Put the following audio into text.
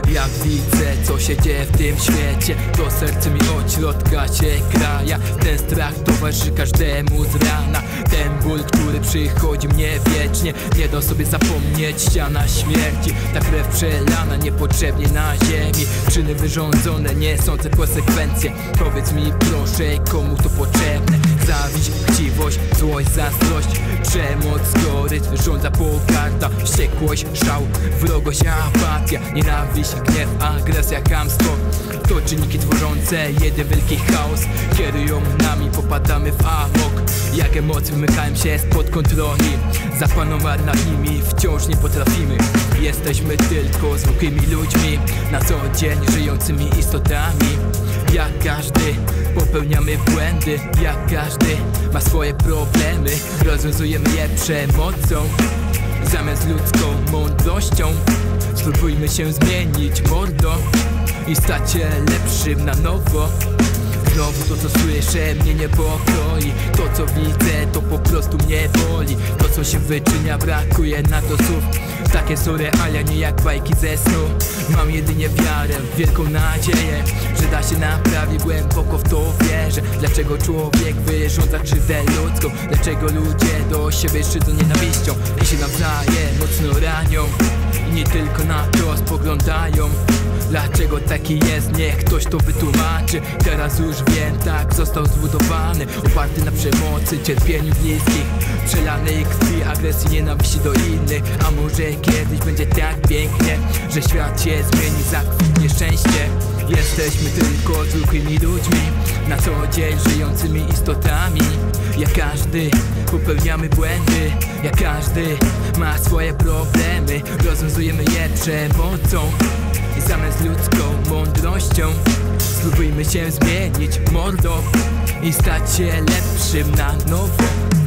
Jak widzę, co się dzieje w tym świecie, to serce mi od środka się kraja. Ten strach towarzyszy każdemu z rana. Ten ból, który przychodzi mnie wiecznie. Nie da sobie zapomnieć ściana śmierci. Ta krew przelana niepotrzebnie na ziemi. Czyny wyrządzone, nie sądzę konsekwencje. Powiedz mi proszę, komu to potrzebne? Zawiść, chciwość, złość, zazdrość, przemoc, gorycz, wyrządza pogarda, wściekłość, szał, wrogość, apatia, nienawiść, gniew, agresja, chamstwo. To czynniki tworzące jeden wielki chaos. Kierują nami, popadamy w amok. Jak emocje wymykają się spod kontroli, zapanować nad nimi wciąż nie potrafimy. Jesteśmy tylko zwykłymi ludźmi, na co dzień żyjącymi istotami. Jak każdy popełniamy błędy, jak każdy ma swoje problemy. Rozwiązujemy je przemocą zamiast ludzką mądrością. Spróbujmy się zmienić, mordo, i stać się lepszym na nowo. Znowu to, co słyszę, mnie niepokoi. To, co widzę, to po prostu mnie boli. To, co się wyczynia, brakuje na to słów. Takie są realia, nie jak bajki ze snu. Mam jedynie wiarę, wielką nadzieję, że da się naprawić, głęboko w to wierzę. Dlaczego człowiek wyrządza krzywdę ludzką? Dlaczego ludzie do siebie szydzą nienawiścią i się nawzajem mocno ranią? I nie tylko na to spoglądają. Dlaczego taki jest? Niech ktoś to wytłumaczy. Teraz już wiem, tak został zbudowany, oparty na przemocy, cierpieniu bliskich, przelanej krwi, agresji, nienawiści do innych. A może kiedyś będzie tak pięknie, że świat się zmieni, zakwitnie szczęście. Jesteśmy tylko zwykłymi ludźmi, na co dzień żyjącymi istotami. Jak każdy popełniamy błędy, jak każdy ma swoje problemy. Rozwiązujemy je przemocą i zamiast ludzką mądrością. Spróbujmy się zmienić, mordo, i stać się lepszym na nowo.